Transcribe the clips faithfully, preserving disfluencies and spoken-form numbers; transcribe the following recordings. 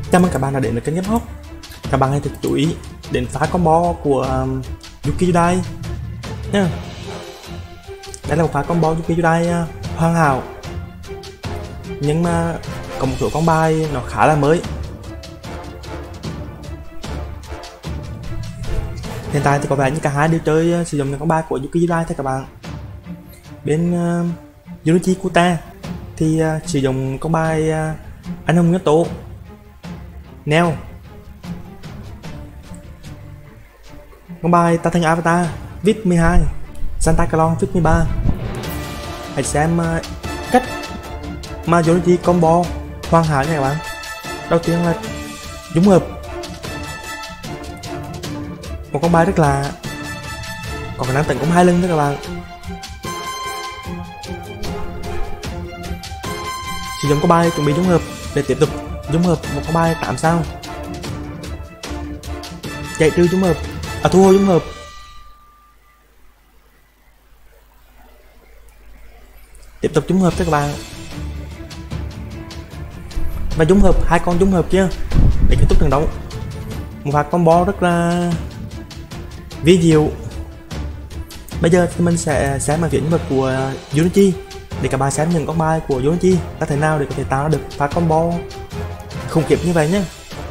Chào mừng các bạn đã đến với kênh Game Hot. Các bạn hãy thật chú ý đến phá combo của um, Yuki Yudai nha. Đây là một phá combo Yuki Yudai uh, hoàn hảo, nhưng mà có một số con bài nó khá là mới. Hiện tại thì có vẻ như cả hai đều chơi uh, sử dụng những con bài của Yuki Yudai thôi các bạn. Bên uh, Junichi Kuta thì uh, sử dụng con bài uh, anh hùng nguyên tố Neo, con bài ta thành avatar vê i pê mười hai, Santa Claus vê i pê mười ba. Hãy xem uh, cách mà Junichi combo hoàn hảo nha các bạn. Đầu tiên là dung hợp, một con bài rất là có khả năng tấn công hai lưng đó các bạn. Sử dụng con bài chuẩn bị dung hợp để tiếp tục dung hợp một con bài tám sao, chạy trừ dung hợp, à thu hồi dung hợp, tiếp tục dung hợp cho các bạn và dung hợp hai con dung hợp kia để kết thúc trận đấu. Một pha combo rất là vi diệu. Bây giờ thì mình sẽ xem màn diễn vật của Junichi để các bạn xem những con bài của Junichi ta thể nào để có thể tạo ra được pha combo khủng khiếp như vậy nhé.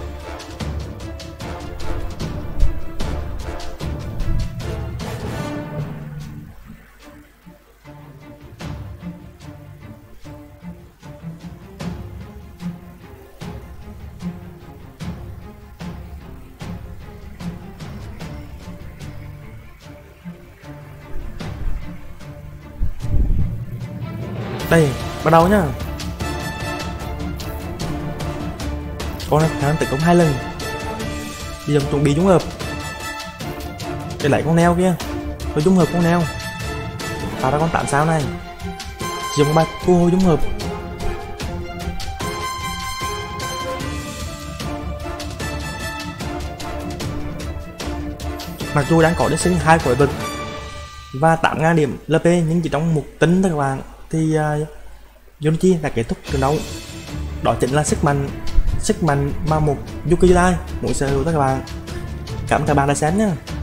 Đây, bắt đầu nhá. Con này khả năng tấn công hai lần. Bây giờ chuẩn bị dung hợp để lấy con neo kia, rồi dung hợp con neo tạo ra con tám sao này. Dùng bài thu hồi dung hợp, mặc dù đang có đến sinh hai quái vật và tám nghìn điểm lp, nhưng chỉ trong một tính thôi các bạn thì uh, Junichi đã kết thúc trận đấu. Đó chính là sức mạnh sức mạnh mà một Yuki Yudai muốn sở hữu các bạn. Cảm ơn các bạn đã xem nhé.